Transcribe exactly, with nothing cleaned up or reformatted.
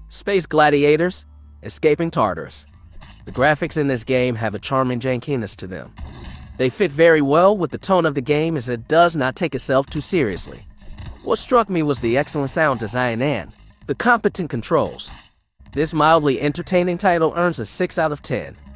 Space Gladiators, Escaping Tartarus. The graphics in this game have a charming jankiness to them. They fit very well with the tone of the game as it does not take itself too seriously. What struck me was the excellent sound design and the competent controls. This mildly entertaining title earns a six out of ten.